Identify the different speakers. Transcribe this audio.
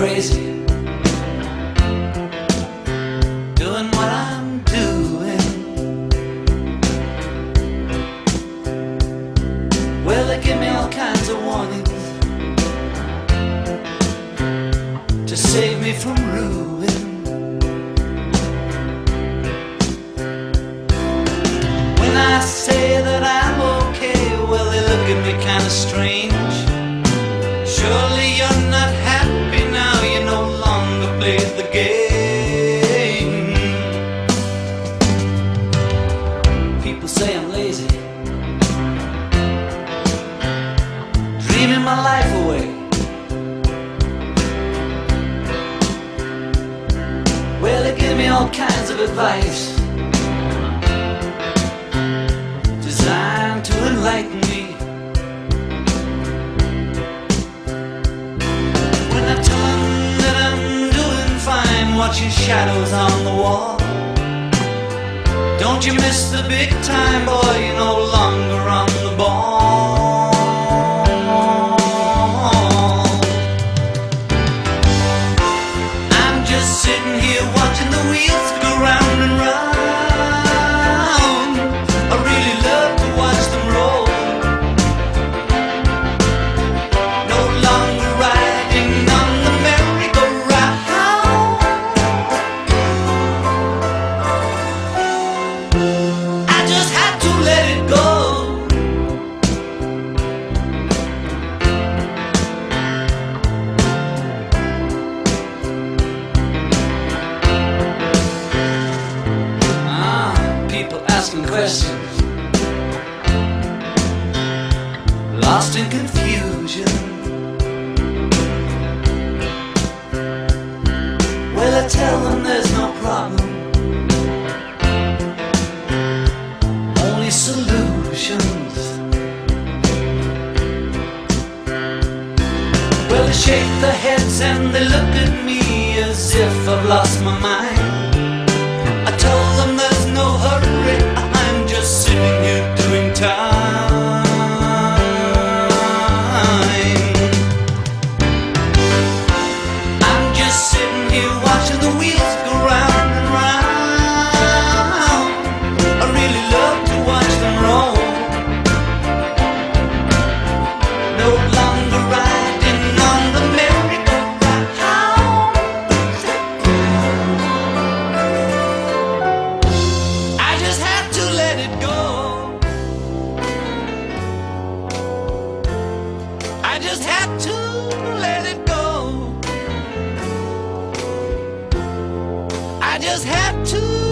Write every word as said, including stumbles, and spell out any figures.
Speaker 1: crazy, doing what I'm doing. Well, they give me all kinds of warnings to save me from ruin. When I say that I'm okay, well, they look at me kind of strange. Surely you're not happy now, you no longer play the game. People say I'm lazy, dreaming my life away. Well, they give me all kinds of advice designed to enlighten me. When I tell them that I'm doing fine, watching shadows on the wall, don't you miss the big time, boy, you're no longer on the ball. I'm just sitting here watching the wheels go round and round. I really love to watch them roll. No longer riding on the merry-go-round. I just had to let it go. Ah, people asking questions, lost in confusion. Well, I tell them there's no problem, only solutions. Well, they shake their heads and they look at me as if I've lost my mind. I told them there's no hurry, I'm just sitting here doing time. I'm just sitting here watching the wheels go round and round. I really love to watch them roll. No longer riding on the merry-go-round. I just had to let it go. I just had to let it go. I just had to